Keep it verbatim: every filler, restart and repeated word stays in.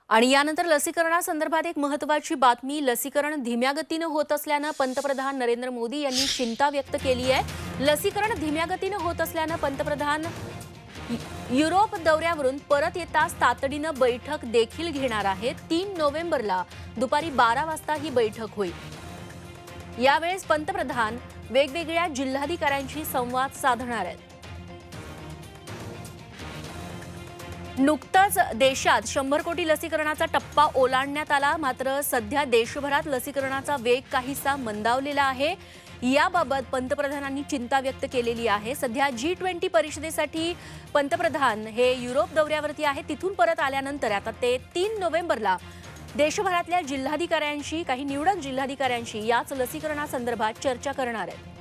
आणि यानंतर लसीकरणासंदर्भात एक महत्त्वाची बातमी। लसीकरण धीम्या गतीने होत असल्याने पंतप्रधान नरेंद्र मोदी यांनी चिंता व्यक्त केली आहे। लसीकरण धीम्या गतीने होत असल्याने पंतप्रधान युरोप दौऱ्यावरून परत येताच तातडीने बैठक देखील घेणार आहेत। तीन नोव्हेंबरला दुपारी बारा वाजता ही बैठक होईल। यावेळेस पंतप्रधान वेगवेगळ्या जिल्हाधिकाऱ्यांशी संवाद साधणार आहेत। नुकताच देशात शंभर कोटी लसीकरणाचा टप्पा ओलांडण्यात आला, मात्र सध्या देशभरात लसीकरणाचा वेग काहीसा मंदावलेला आहे। याबाबत पंतप्रधानांनी चिंता व्यक्त केलेली आहे। सध्या जी ट्वेंटी परिषदेसाठी पंतप्रधान हे युरोप दौऱ्यावरती आहे। तिथून परत आल्यानंतर आता ते तीन नोव्हेंबरला देशभरातल्या जिल्हाधिकाऱ्यांशी, काही निवडक जिल्हाधिकाऱ्यांशी याच लसीकरणासंदर्भात चर्चा करणार आहेत।